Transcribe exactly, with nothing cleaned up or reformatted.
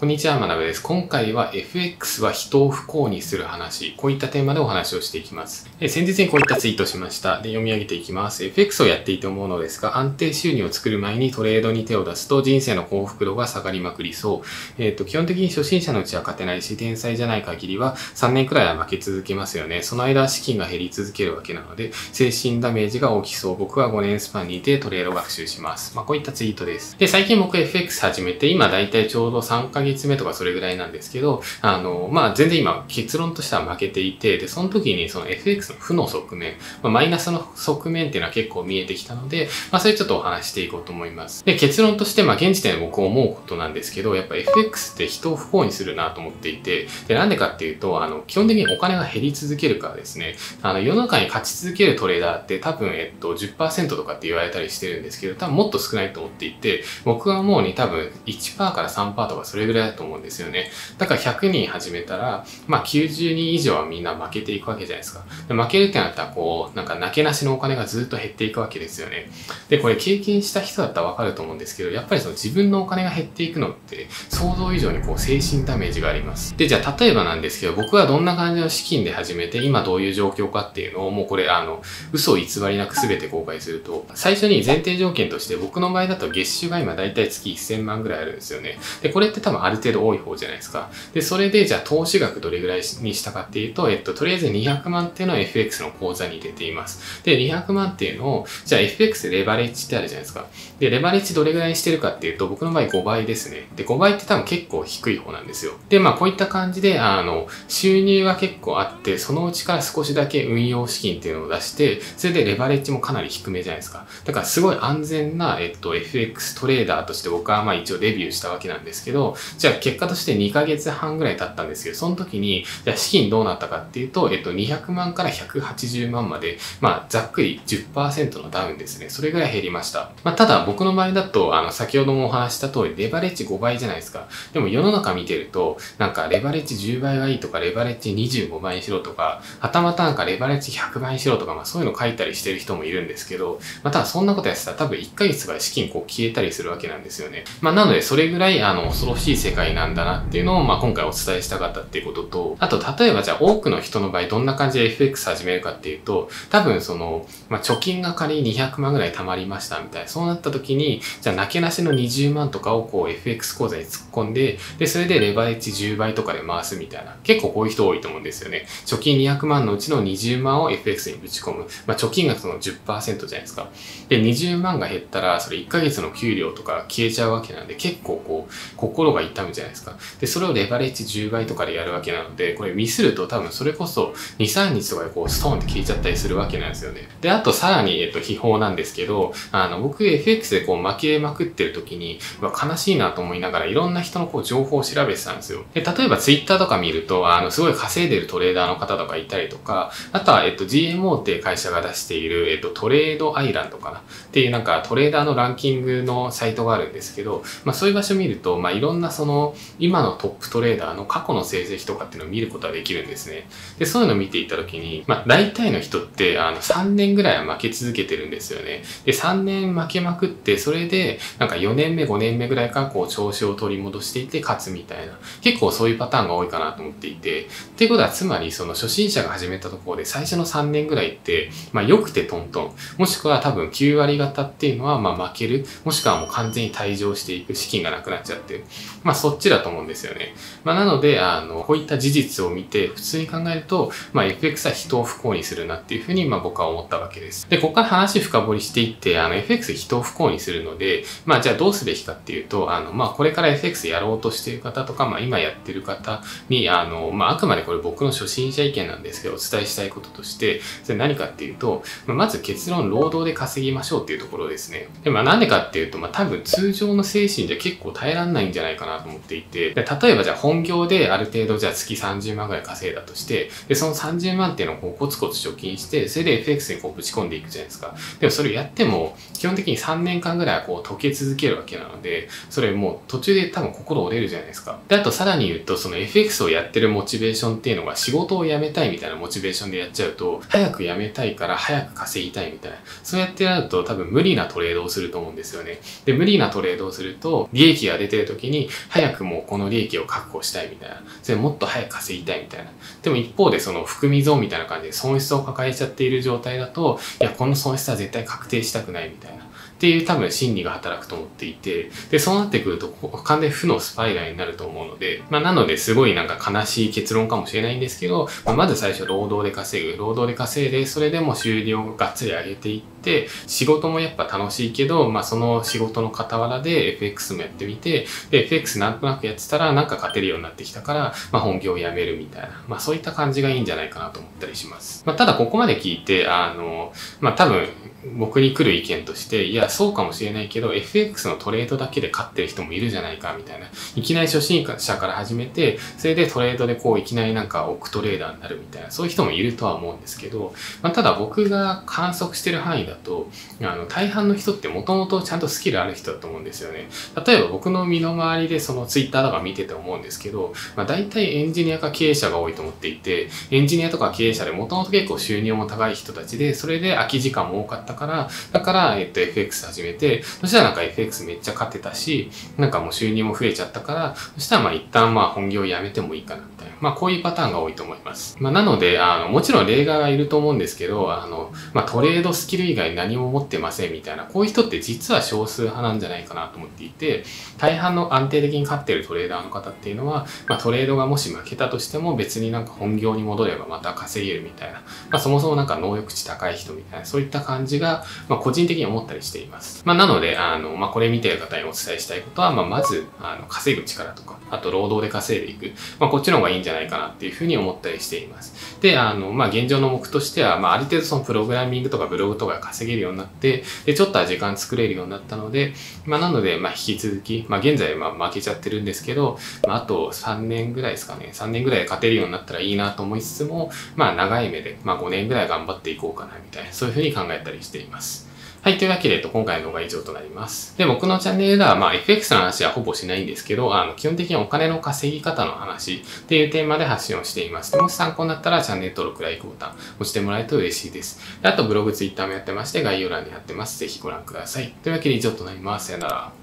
こんにちは、まなぶです。今回は エフエックス は人を不幸にする話、こういったテーマでお話をしていきます。え先日にこういったツイートしました。で、読み上げていきます。エフエックス をやっていて思うのですが、安定収入を作る前にトレードに手を出すと人生の幸福度が下がりまくりそう。えっと、基本的に初心者のうちは勝てないし、天才じゃない限りはさんねんくらいは負け続けますよね。その間、資金が減り続けるわけなので、精神ダメージが大きそう。僕はごねんスパンにいてトレード学習します。まあ、こういったツイートです。で、最近僕 エフエックス 始めて、今だいたいちょうどさんかげつめとかそれぐらいなんですけど、あの、まあ、全然今結論としては負けていて、で、その時にその エフエックス の負の側面、まあ、マイナスの側面っていうのは結構見えてきたので、まあ、それちょっとお話していこうと思います。で、結論として、まあ、現時点で僕思うことなんですけど、やっぱ エフエックス って人を不幸にするなと思っていて、で、なんでかっていうと、あの、基本的にお金が減り続けるからですね、あの、世の中に勝ち続けるトレーダーって多分、えっと、じゅっパーセントとかって言われたりしてるんですけど、多分もっと少ないと思っていて、僕はもうに多分 いちパーセント から さんパーセント とかそれぐらいだと思うんですよね。だからひゃくにん始めたら、まあきゅうじゅうにん以上はみんな負けていくわけじゃないですか。で負けるってなったら、こう、なんかなけなしのお金がずっと減っていくわけですよね。で、これ経験した人だったらわかると思うんですけど、やっぱりその自分のお金が減っていくのって想像以上にこう精神ダメージがあります。で、じゃあ例えばなんですけど、僕はどんな感じの資金で始めて、今どういう状況かっていうのを、もうこれあの、嘘を偽りなく全て公開すると、最初に前提条件として僕の場合だと月収が今だいたい月せんまんぐらいあるんですよね。で、これって多分ある程度多い方じゃないですか。で、それでじゃあ投資額どれぐらいにしたかっていうと、えっと、とりあえずにひゃくまんっていうのを エフエックス の口座に入れています。で、にひゃくまんっていうのを、じゃあ エフエックス でレバレッジってあるじゃないですか。で、レバレッジどれぐらいにしてるかっていうと、僕の場合ごばいですね。で、ごばいって多分結構低い方なんですよ。で、まあこういった感じで、あの、収入は結構あって、そのうちから少しだけ運用資金っていうのを出して、それでレバレッジもかなり低めじゃないですか。だからすごい安全な、えっと、エフエックス トレーダーとして僕はまあ一応デビューしたわけなんですけど、じゃあ結果としてにかげつはんぐらい経ったんですけど、その時に、じゃあ資金どうなったかっていうと、えっと、にひゃくまんからひゃくはちじゅうまんまで、まあ、ざっくり じゅっパーセント のダウンですね。それぐらい減りました。まあ、ただ僕の場合だと、あの、先ほどもお話した通り、レバレッジごばいじゃないですか。でも世の中見てると、なんかレバレッジじゅうばいがいいとか、レバレッジにじゅうごばいにしろとか、はたまたなんかレバレッジひゃくばいにしろとか、まあそういうの書いたりしてる人もいるんですけど、まあただそんなことやってたら多分いっかげつとかで資金こう消えたりするわけなんですよね。まあなのでそれぐらいあの恐ろしい世界なんだなっていうのを、まあ今回お伝えしたかったっていうことと、あと例えばじゃあ多くの人の場合どんな感じで エフエックス 始めるかっていうと、多分その、まあ貯金が仮ににひゃくまんぐらい貯まりましたみたいな。そうなった時に、じゃあなけなしのにじゅうまんとかをこう エフエックス 口座に突っ込んで、で、それでレバレッジじゅうばいとかで回すみたいな。結構こういう人多いと思うんですよね。貯金にひゃくまんのうちのにじゅうまんを エフエックス にぶち込む。まあ貯金額の じゅっパーセント じゃないですか。で、にじゅうまんが減ったら、それいっかげつの給料とか消えちゃうわけなんで、結構こう、心が痛むじゃないですか。で、それをレバレッジじゅうばいとかでやるわけなので、これミスると多分それこそに、さんにちとかでこう、ストーンって消えちゃったりするわけなんですよね。で、あとさらに、えっと、秘宝なんですけど、あの、僕 エフエックス でこう、負けまくってる時に、うわ悲しいなと思いながら、いろんな人のこう、情報を調べてたんですよ。で、例えば Twitter とか見ると、あの、すごい稼いでるトレーダーの方とかいたりとか、あとは、えっと、ジーエムオー っていう会社が出している、えっと、トレードアイランドかなっていうなんかトレーダーのランキングのサイトがあるんですけど、まあそういう場所見ると、まあいろんなその、今のトップトレーダーの過去の成績とかっていうのを見ることができるんですね。で、そういうのを見ていたときに、まあ大体の人って、あの、さんねんぐらいは負け続けてるんですよね。で、さんねん負けまくって、それで、なんかよねんめ、ごねんめぐらいからこう調子を取り戻していって勝つみたいな。結構そういうパターンが多いかなと思っていて、っていうことはつまりその初心者が始めたところで最初のさんねんぐらいって、まあ良くてトントン、もしくは多分きゅうわり方っていうのはまあ負ける、もしくはもう完全に退場していく、資金がなくなっちゃってる。まあそっちだと思うんですよね。まあなので、あの、こういった事実を見て普通に考えると、まあ エフエックス は人を不幸にするなっていうふうにまあ僕は思ったわけです。で、ここから話深掘りしていって、あの エフエックス 人を不幸にするので、まあじゃあどうすべきかっていうと、あの、まあこれから エフエックス やろうとしている方とか、まあ今やってる方に、あの、まああくまでこれ僕の初心者意見なんですけど、お伝えしたいこととして、それ何かっていうと、まず結論、労働で稼ぎましょうっていうところですね。で、まあなんでかっていうと、まあ多分通常の精神じゃ結構耐えられないんじゃないかなと思っていて、で例えばじゃあ本業である程度じゃあ月さんじゅうまんぐらい稼いだとして、で、そのさんじゅうまんっていうのをこうコツコツ貯金して、それで エフエックス にこうぶち込んでいくじゃないですか。でもそれをやっても、基本的にさんねんかんぐらいはこう溶け続けるわけなので、それもう途中で多分心折れるじゃないですか。で、あとさらに言うと、その エフエックス をやってるモチベーションっていうのが仕事を辞めたいみたいなモチベーションでやっちゃうと、早く辞めたいから早く稼ぎたいみたいな。そうやってやると多分無理なトレードをすると思うんですよね。で、無理なトレードをすると、利益が出てる時に早くもうこの利益を確保したいみたいな。それもっと早く稼ぎたいみたいな。でも一方でその含み損みたいな感じで損失を抱えちゃっている状態だと、いや、この損失は絶対確定したくないみたいな。っていう多分心理が働くと思っていて、で、そうなってくると完全に負のスパイラルになると思うので、まあなのですごいなんか悲しい結論かもしれないんですけど、まあ、まず最初労働で稼ぐ、労働で稼いで、それでも収入をがっつり上げていって、仕事もやっぱ楽しいけど、まあその仕事の傍らで エフエックス もやってみて、で、エフエックス なんとなくやってたらなんか勝てるようになってきたから、まあ本業を辞めるみたいな、まあそういった感じがいいんじゃないかなと思ったりします。まあただここまで聞いて、あの、まあ多分僕に来る意見として、いや、そうかもしれないけど、エフエックス のトレードだけで勝ってる人もいるじゃないか、みたいな。いきなり初心者から始めて、それでトレードでこういきなりなんか億トレーダーになるみたいな、そういう人もいるとは思うんですけど、まあ、ただ僕が観測してる範囲だと、あの、大半の人ってもともとちゃんとスキルある人だと思うんですよね。例えば僕の身の回りでそのツイッターとか見てて思うんですけど、まあ、大体エンジニアか経営者が多いと思っていて、エンジニアとか経営者でもともと結構収入も高い人たちで、それで空き時間も多かったから、だから、えっと、エフエックス 始めて、そしたらなんか エフエックス めっちゃ勝ってたし、なんかもう収入も増えちゃったから、そしたらまあ一旦まあ本業を辞めてもいいかなみたいな。まあこういうパターンが多いと思います。まあなので、あの、もちろん例外はいると思うんですけど、あの、まあトレードスキル以外何も持ってませんみたいな、こういう人って実は少数派なんじゃないかなと思っていて、大半の安定的に勝ってるトレーダーの方っていうのは、まあトレードがもし負けたとしても別になんか本業に戻ればまた稼げるみたいな、まあそもそもなんか能力値高い人みたいな、そういった感じが、まあ個人的に思ったりしています。まあなので、あの、まあこれ見てる方にお伝えしたいことは、まあまず、あの、稼ぐ力とか、あと労働で稼いでいく。まあこっちの方がいいんじゃないかなっていうふうに思ったりしています。で、あの、まあ現状の目としては、まあある程度そのプログラミングとかブログとか稼げるようになって、で、ちょっとは時間作れるようになったので、まあなので、まあ引き続き、まあ現在まあ負けちゃってるんですけど、まああとさんねんぐらいですかね。さんねんぐらいで勝てるようになったらいいなと思いつつも、まあ長い目で、まあごねんぐらい頑張っていこうかなみたいな、そういうふうに考えたりしています。はい。というわけで、今回の動画は以上となります。で、僕のチャンネルでは、まあ、エフエックス の話はほぼしないんですけど、あの、基本的にお金の稼ぎ方の話っていうテーマで発信をしています。もし参考になったら、チャンネル登録、ライクボタン押してもらえると嬉しいです。であと、ブログ、ツイッターもやってまして、概要欄に貼ってます。ぜひご覧ください。というわけで、以上となります。さよなら。